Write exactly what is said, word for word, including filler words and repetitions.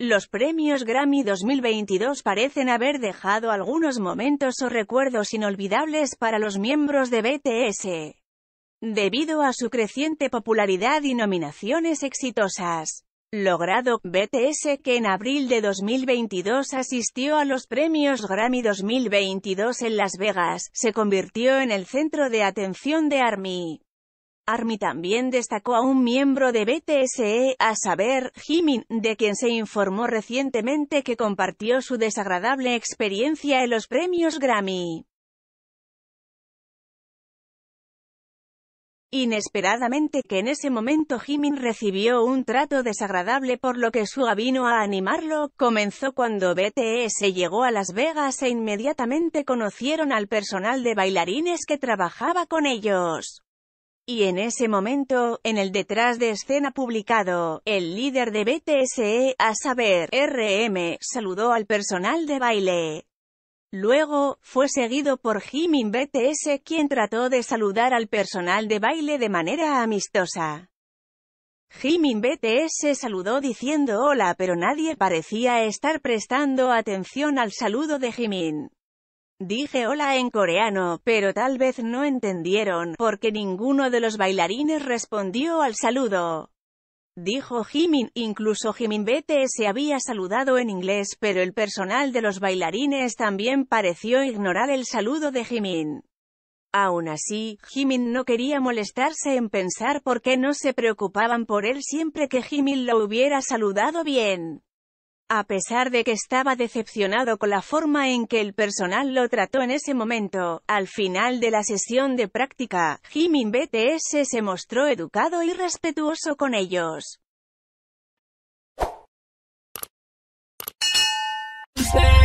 Los premios Grammy dos mil veintidós parecen haber dejado algunos momentos o recuerdos inolvidables para los miembros de B T S, debido a su creciente popularidad y nominaciones exitosas logrado. B T S, que en abril de dos mil veintidós asistió a los premios Grammy dos mil veintidós en Las Vegas, se convirtió en el centro de atención de ARMY. ARMY también destacó a un miembro de B T S, a saber, Jimin, de quien se informó recientemente que compartió su desagradable experiencia en los premios Grammy. Inesperadamente que en ese momento Jimin recibió un trato desagradable, por lo que Suga vino a animarlo. Comenzó cuando B T S llegó a Las Vegas e inmediatamente conocieron al personal de bailarines que trabajaba con ellos. Y en ese momento, en el detrás de escena publicado, el líder de B T S, a saber, R M, saludó al personal de baile. Luego, fue seguido por Jimin B T S, quien trató de saludar al personal de baile de manera amistosa. Jimin B T S saludó diciendo hola, pero nadie parecía estar prestando atención al saludo de Jimin. Dije hola en coreano, pero tal vez no entendieron, porque ninguno de los bailarines respondió al saludo, dijo Jimin. Incluso Jimin B T S había saludado en inglés, pero el personal de los bailarines también pareció ignorar el saludo de Jimin. Aún así, Jimin no quería molestarse en pensar por qué no se preocupaban por él siempre que Jimin lo hubiera saludado bien. A pesar de que estaba decepcionado con la forma en que el personal lo trató en ese momento, al final de la sesión de práctica, Jimin B T S se mostró educado y respetuoso con ellos.